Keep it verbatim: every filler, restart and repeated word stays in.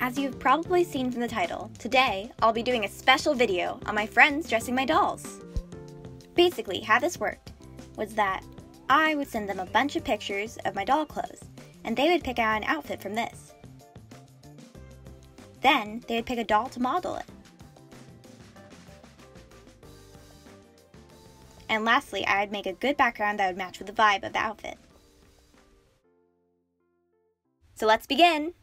As you've probably seen from the title, today I'll be doing a special video on my friends dressing my dolls. Basically, how this worked was that I would send them a bunch of pictures of my doll clothes, and they would pick out an outfit from this. Then, they would pick a doll to model it. And lastly, I'd make a good background that would match with the vibe of the outfit. So let's begin!